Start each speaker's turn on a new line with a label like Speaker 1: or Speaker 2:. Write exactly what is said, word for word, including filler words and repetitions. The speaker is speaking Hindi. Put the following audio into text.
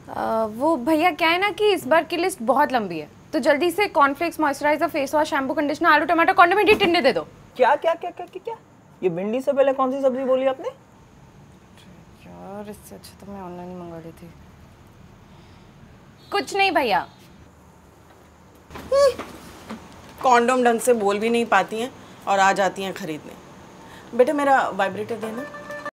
Speaker 1: आ, वो भैया क्या है ना कि इस बार की लिस्ट बहुत लंबी है, तो जल्दी से cornflakes, moisturiser, face wash, shampoo, conditioner, आलू टमाटर, कॉन्डिमेंट, टिंडे दे दो।
Speaker 2: क्या क्या क्या क्या क्या, क्या? ये भिंडी से पहले कौन सी सब्जी बोली आपने?
Speaker 1: यार इससे अच्छा तो मैं ऑनलाइन मंगा ली थी। कुछ नहीं भैया।
Speaker 3: कॉन्डोम ढंग से बोल भी नहीं पाती हैं और आ जाती हैं खरीदने। बेटा मेरा वाइब्रेटर देना।